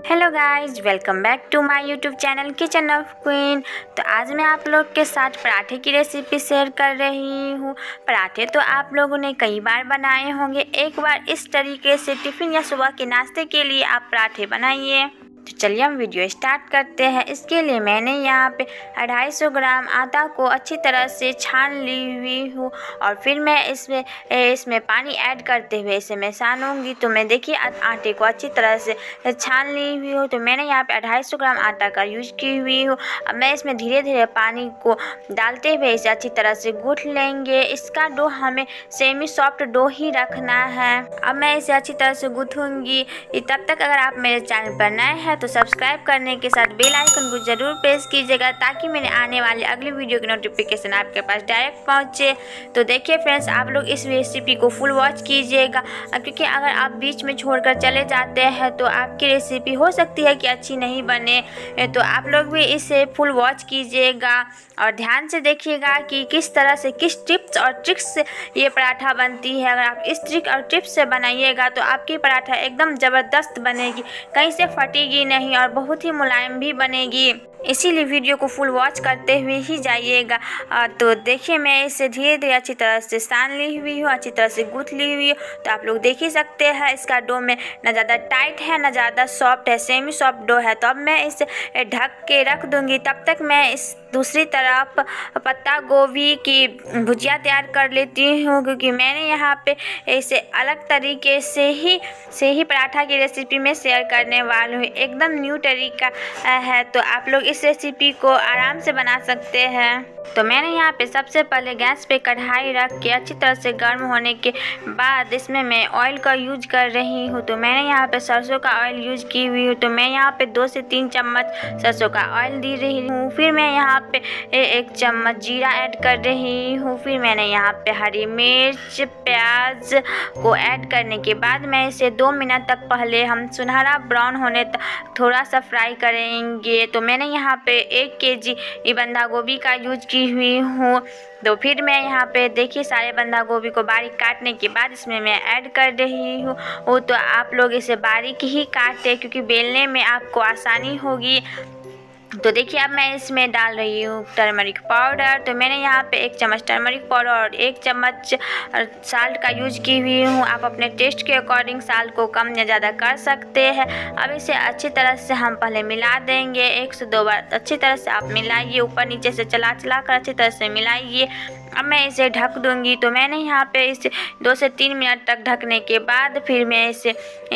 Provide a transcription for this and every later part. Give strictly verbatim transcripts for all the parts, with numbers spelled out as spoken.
Hello guys, welcome back to my YouTube channel kitchen of queen. तो आज मैं आप लोग के साथ पराठे की रेसिपी शेयर कर रही हूँ। पराठे तो आप लोगों ने कई बार बनाए होंगे। एक बार इस तरीके से टिफ़िन या सुबह के नाश्ते के लिए आप पराठे बनाइए। तो चलिए हम वीडियो स्टार्ट करते हैं। इसके लिए मैंने यहाँ पे ढाई सौ ग्राम आटा को अच्छी तरह से छान ली हुई हूँ और फिर मैं इसमें इसमें पानी ऐड करते हुए इसे मैं छानूंगी। तो मैं देखिए आटे को अच्छी तरह से छान ली हुई हूँ। तो मैंने यहाँ पे ढाई सौ ग्राम आटा का यूज की हुई हूँ। अब मैं इसमें धीरे धीरे पानी को डालते हुए इसे अच्छी तरह से गूँथ लेंगे। इसका डो हमें सेमी सॉफ्ट डो ही रखना है। अब मैं इसे अच्छी तरह से गूँथूंगी। तब तक अगर आप मेरे चैनल पर नए हैं तो सब्सक्राइब करने के साथ बेल आइकन को जरूर प्रेस कीजिएगा ताकि मेरे आने वाले अगली वीडियो की नोटिफिकेशन आपके पास डायरेक्ट पहुंचे। तो देखिए फ्रेंड्स, आप लोग इस रेसिपी को फुल वॉच कीजिएगा, क्योंकि अगर आप बीच में छोड़कर चले जाते हैं तो आपकी रेसिपी हो सकती है कि अच्छी नहीं बने। तो आप लोग भी इसे फुल वॉच कीजिएगा और ध्यान से देखिएगा कि किस तरह से, किस टिप्स और ट्रिक्स से ये पराठा बनती है। अगर आप इस ट्रिक और टिप्स से बनाइएगा तो आपकी पराठा एकदम ज़बरदस्त बनेगी, कहीं से फटेगी नहीं और बहुत ही मुलायम भी बनेगी। इसीलिए वीडियो को फुल वॉच करते हुए ही जाइएगा। तो देखिए मैं इसे धीरे धीरे अच्छी तरह से सान ली हुई हूँ, अच्छी तरह से गूँथ ली हुई हूँ। तो आप लोग देख ही सकते हैं इसका डो में ना ज़्यादा टाइट है ना ज़्यादा सॉफ्ट है, सेमी सॉफ्ट डो है। तो अब मैं इसे ढक के रख दूँगी। तब तक मैं इस दूसरी तरफ पत्ता गोभी की भुजिया तैयार कर लेती हूँ, क्योंकि मैंने यहाँ पे इसे अलग तरीके से ही से ही पराठा की रेसिपी में शेयर करने वाली हूँ। एकदम न्यू तरीका है, तो आप लोग इस रेसिपी को आराम से बना सकते हैं। तो मैंने यहाँ पे सबसे पहले गैस पे कढ़ाई रख के अच्छी तरह से गर्म होने के बाद इसमें मैं ऑयल का यूज कर रही हूँ। तो मैंने यहाँ पे सरसों का ऑयल यूज की हुई हूँ। तो मैं यहाँ पे दो से तीन चम्मच सरसों का ऑयल दी रही हूँ। फिर मैं यहाँ पे एक चम्मच जीरा ऐड कर रही हूँ। फिर मैंने यहाँ पे हरी मिर्च, प्याज को ऐड करने के बाद मैं इसे दो मिनट तक पहले हम सुनहरा ब्राउन होने तक थोड़ा सा फ्राई करेंगे। तो मैंने यहाँ पे एक के जी बंधा गोभी का यूज की हुई हूँ। तो फिर मैं यहाँ पे देखिए सारे बंधा गोभी को बारीक काटने के बाद इसमें मैं ऐड कर रही हूँ। वो तो आप लोग इसे बारीक ही काटे, क्योंकि बेलने में आपको आसानी होगी। तो देखिए अब मैं इसमें डाल रही हूँ टर्मरिक पाउडर। तो मैंने यहाँ पे एक चम्मच टर्मरिक पाउडर और एक चम्मच साल्ट का यूज की हुई हूँ। आप अपने टेस्ट के अकॉर्डिंग साल्ट को कम या ज़्यादा कर सकते हैं। अब इसे अच्छी तरह से हम पहले मिला देंगे। एक से दो बार अच्छी तरह से आप मिलाइए, ऊपर नीचे से चला चला कर अच्छी तरह से मिलाइए। अब मैं इसे ढक दूँगी। तो मैंने यहाँ पे इसे दो से तीन मिनट तक ढकने के बाद फिर मैं इसे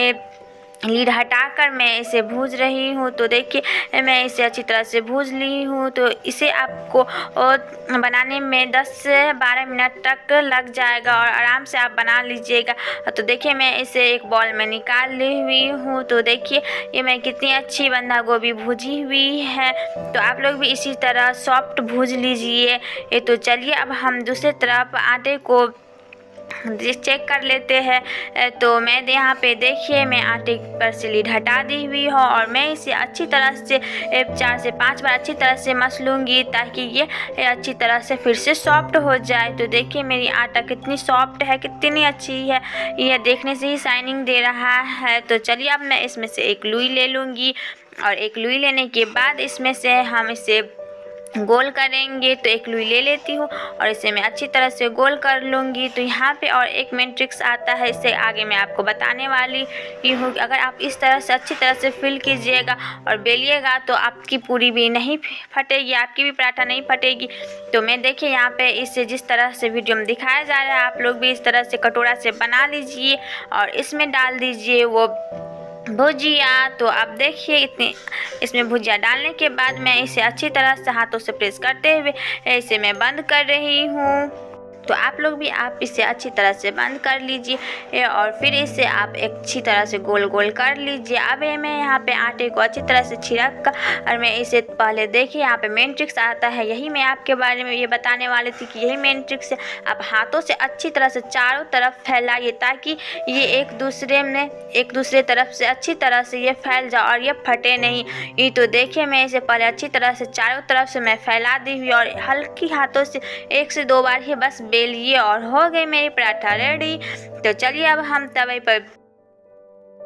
लीड हटाकर मैं इसे भूज रही हूँ। तो देखिए मैं इसे अच्छी तरह से भूज ली हूँ। तो इसे आपको बनाने में दस से बारह मिनट तक लग जाएगा और आराम से आप बना लीजिएगा। तो देखिए मैं इसे एक बॉल में निकाल ली हुई हूँ। तो देखिए ये मैं कितनी अच्छी बंधा गोभी भूजी हुई है। तो आप लोग भी इसी तरह सॉफ्ट भूज लीजिए। तो चलिए अब हम दूसरी तरफ आटे को चेक कर लेते हैं। तो मैं यहाँ पे देखिए मैं आटे पर से लीड हटा दी हुई हूँ और मैं इसे अच्छी तरह से चार से पांच बार अच्छी तरह से मस लूँगी ताकि ये अच्छी तरह से फिर से सॉफ्ट हो जाए। तो देखिए मेरी आटा कितनी सॉफ्ट है, कितनी अच्छी है, यह देखने से ही शाइनिंग दे रहा है। तो चलिए अब मैं इसमें से एक लुई ले लूँगी और एक लुई लेने के बाद इसमें से हम इसे गोल करेंगे। तो एक लुई ले लेती हूँ और इसे मैं अच्छी तरह से गोल कर लूँगी। तो यहाँ पे और एक मेन ट्रिक्स आता है, इससे आगे मैं आपको बताने वाली हूँ। अगर आप इस तरह से अच्छी तरह से फिल कीजिएगा और बेलिएगा तो आपकी पूरी भी नहीं फटेगी, आपकी भी पराठा नहीं फटेगी। तो मैं देखिए यहाँ पे इसे जिस तरह से वीडियो में दिखाया जा रहा है आप लोग भी इस तरह से कटोरा से बना लीजिए और इसमें डाल दीजिए वो भुजिया। तो आप देखिए इतनी इसमें भुजिया डालने के बाद मैं इसे अच्छी तरह से हाथों से प्रेस करते हुए इसे मैं बंद कर रही हूँ। तो आप लोग भी आप इसे अच्छी तरह से बंद कर लीजिए और फिर इसे आप एक अच्छी तरह से गोल गोल कर लीजिए। अब मैं यहाँ पे आटे को अच्छी तरह से छिड़क कर और मैं इसे पहले देखिए यहाँ पे मेन ट्रिक्स आता है, यही मैं आपके बारे में ये बताने वाली थी कि यही मेन ट्रिक्स है। आप हाथों से अच्छी तरह से चारों तरफ फैलाइए ताकि ये एक दूसरे में एक दूसरे तरफ से अच्छी तरह से ये फैल जाए और ये फटे नहीं। ये तो देखिए मैं इसे पहले अच्छी तरह से चारों तरफ से मैं फैला दी हुई और हल्की हाथों से एक से दो बार ही बस बेलिए और हो गई मेरी पराठा रेडी। तो चलिए अब हम तवे पर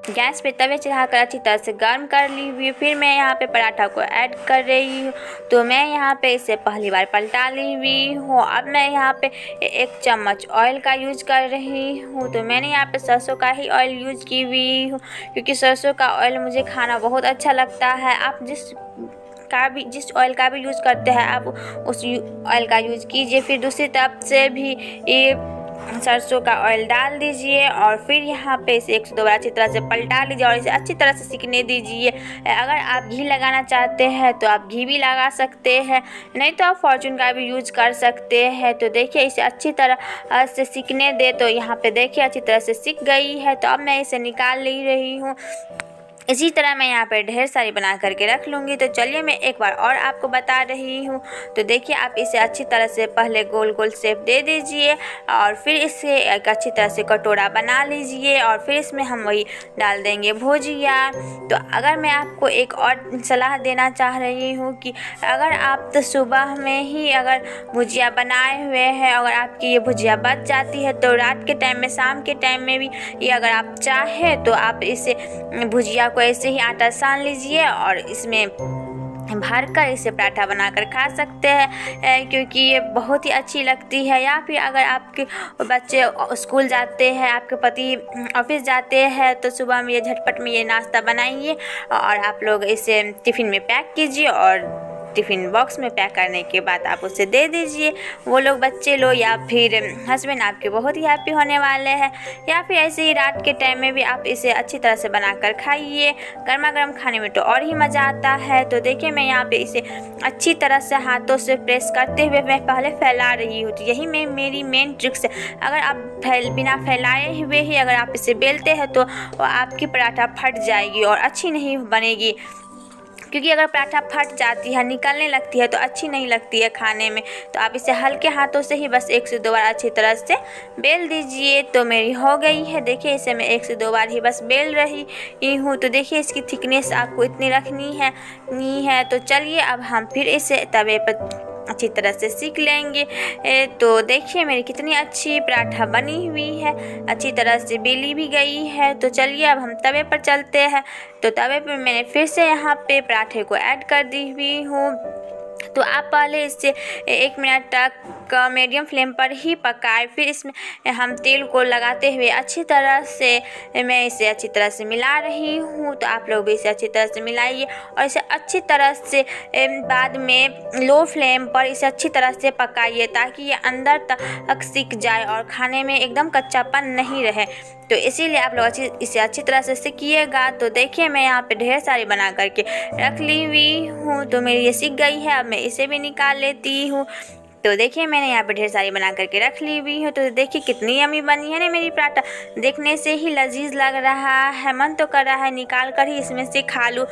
गैस पे तवे चढ़ाकर अच्छी तरह से गर्म कर ली हुई। फिर मैं यहाँ पे पराठा को ऐड कर रही हूँ। तो मैं यहाँ पे इसे पहली बार पलटा ली हुई हूँ। अब मैं यहाँ पे एक चम्मच ऑयल का यूज कर रही हूँ। तो मैंने यहाँ पे सरसों का ही ऑयल यूज की हुई हूँ, क्योंकि सरसों का ऑयल मुझे खाना बहुत अच्छा लगता है। आप जिस का भी जिस ऑयल का भी यूज़ करते हैं आप उस ऑयल का यूज़ कीजिए। फिर दूसरी तरफ से भी ये सरसों का ऑयल डाल दीजिए और फिर यहाँ पे इसे एक से दो बार अच्छी तरह से पलटा लीजिए और इसे अच्छी तरह से सिकने दीजिए। अगर आप घी लगाना चाहते हैं तो आप घी भी लगा सकते हैं, नहीं तो आप फॉर्चून का भी यूज कर सकते हैं। तो देखिए इसे अच्छी तरह से सिकने दे। तो यहाँ पे देखिए अच्छी तरह से सिक गई है। तो अब मैं इसे निकाल ले रही हूँ। इसी तरह मैं यहाँ पर ढेर सारी बना करके रख लूँगी। तो चलिए मैं एक बार और आपको बता रही हूँ। तो देखिए आप इसे अच्छी तरह से पहले गोल गोल शेप दे दीजिए और फिर इसे एक अच्छी तरह से कटोरा बना लीजिए और फिर इसमें हम वही डाल देंगे भुजिया। तो अगर मैं आपको एक और सलाह देना चाह रही हूँ कि अगर आप तो सुबह में ही अगर भुजिया बनाए हुए हैं, अगर आपकी ये भुजिया बच जाती है तो रात के टाइम में, शाम के टाइम में भी ये अगर आप चाहें तो आप इसे भुजिया को ऐसे ही आटा सान लीजिए और इसमें भर कर इसे पराठा बनाकर खा सकते हैं, क्योंकि ये बहुत ही अच्छी लगती है। या फिर अगर आपके बच्चे स्कूल जाते हैं, आपके पति ऑफिस जाते हैं, तो सुबह में ये झटपट में ये नाश्ता बनाइए और आप लोग इसे टिफ़िन में पैक कीजिए और टिफ़िन बॉक्स में पैक करने के बाद आप उसे दे दीजिए। वो लोग बच्चे लोग या फिर हस्बैंड आपके बहुत ही हैप्पी होने वाले हैं। या फिर ऐसे ही रात के टाइम में भी आप इसे अच्छी तरह से बनाकर खाइए। गर्मा गर्म खाने में तो और ही मज़ा आता है। तो देखिए मैं यहाँ पे इसे अच्छी तरह से हाथों से प्रेस करते हुए मैं पहले फैला रही हूँ। तो यही में मेरी मेन ट्रिक्स है। अगर आप फैल बिना फैलाए हुए ही अगर आप इसे बेलते हैं तो आपकी पराठा फट जाएगी और अच्छी नहीं बनेगी, क्योंकि अगर पराठा फट जाती है, निकलने लगती है तो अच्छी नहीं लगती है खाने में। तो आप इसे हल्के हाथों से ही बस एक से दो बार अच्छी तरह से बेल दीजिए। तो मेरी हो गई है। देखिए इसे मैं एक से दो बार ही बस बेल रही हूँ। तो देखिए इसकी थिकनेस आपको इतनी रखनी है नहीं है। तो चलिए अब हम फिर इसे तवे पर अच्छी तरह से सीख लेंगे। तो देखिए मेरी कितनी अच्छी पराठा बनी हुई है, अच्छी तरह से बेली भी गई है। तो चलिए अब हम तवे पर चलते हैं। तो तवे पर मैंने फिर से यहाँ पे पराठे को ऐड कर दी हुई हूँ। तो आप पहले इसे एक मिनट तक मीडियम फ्लेम पर ही पकाएं। फिर इसमें हम तेल को लगाते हुए अच्छी तरह से मैं इसे अच्छी तरह से मिला रही हूँ। तो आप लोग भी इसे अच्छी तरह से मिलाइए और इसे अच्छी तरह से बाद में लो फ्लेम पर इसे अच्छी तरह से पकाइए, ताकि ये अंदर तक सिक जाए और खाने में एकदम कच्चापन नहीं रहे। तो इसीलिए आप लोग अच्छी इसे अच्छी तरह से सीखिएगा। तो देखिए मैं यहाँ पे ढेर सारी बना करके रख ली हुई हूँ। तो मेरी ये सीख गई है। अब मैं इसे भी निकाल लेती हूँ। तो देखिए मैंने यहाँ पे ढेर सारी बना करके रख ली हुई हूँ। तो देखिए कितनी यम्मी बनी है ना मेरी पराठा, देखने से ही लजीज लग रहा है। मन तो कर रहा है निकाल कर ही इसमें से खा लूँ,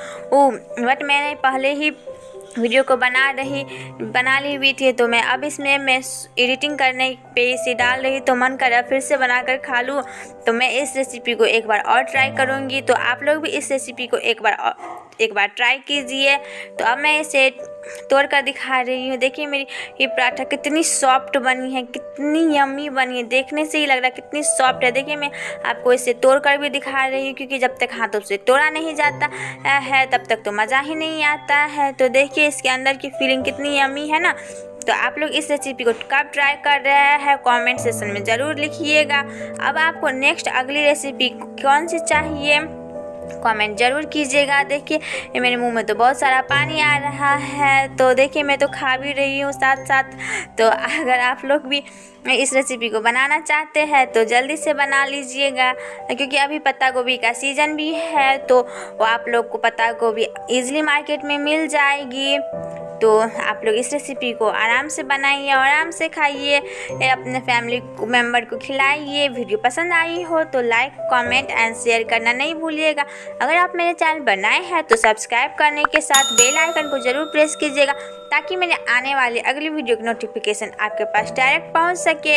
बट मैंने पहले ही वीडियो को बना रही बना ली हुई थी। तो मैं अब इसमें मैं एडिटिंग करने पे इसे डाल रही, तो मन कर रहा फिर से बनाकर खा लूँ। तो मैं इस रेसिपी को एक बार और ट्राई करूँगी। तो आप लोग भी इस रेसिपी को एक बार एक बार ट्राई कीजिए। तो अब मैं इसे तोड़ कर दिखा रही हूँ। देखिए मेरी ये पराठा कितनी सॉफ्ट बनी है, कितनी यम्मी बनी है, देखने से ही लग रहा है कितनी सॉफ्ट है। देखिए मैं आपको इसे तोड़ कर भी दिखा रही हूँ, क्योंकि जब तक हाथों से तोड़ा नहीं जाता है तब तक तो मज़ा ही नहीं आता है। तो देखिए इसके अंदर की फीलिंग कितनी यम्मी है ना। तो आप लोग इस रेसिपी को कब ट्राई कर रहे हैं कमेंट सेक्शन में ज़रूर लिखिएगा। अब आपको नेक्स्ट अगली रेसिपी कौन सी चाहिए कमेंट ज़रूर कीजिएगा। देखिए मेरे मुंह में तो बहुत सारा पानी आ रहा है। तो देखिए मैं तो खा भी रही हूँ साथ साथ। तो अगर आप लोग भी इस रेसिपी को बनाना चाहते हैं तो जल्दी से बना लीजिएगा, क्योंकि अभी पत्ता गोभी का सीज़न भी है। तो वो आप लोग को पत्ता गोभी ईजिली मार्केट में मिल जाएगी। तो आप लोग इस रेसिपी को आराम से बनाइए और आराम से खाइए, अपने फैमिली मेम्बर को खिलाइए। वीडियो पसंद आई हो तो लाइक कमेंट एंड शेयर करना नहीं भूलिएगा। अगर आप मेरे चैनल पर नए हैं तो सब्सक्राइब करने के साथ बेल आइकन को ज़रूर प्रेस कीजिएगा, ताकि मेरे आने वाली अगली वीडियो की नोटिफिकेशन आपके पास डायरेक्ट पहुंच सके।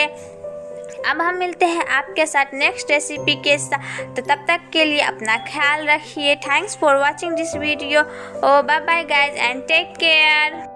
अब हम मिलते हैं आपके साथ नेक्स्ट रेसिपी के साथ। तो तब तक के लिए अपना ख्याल रखिए। Thanks for watching this video. Oh bye bye guys and take care.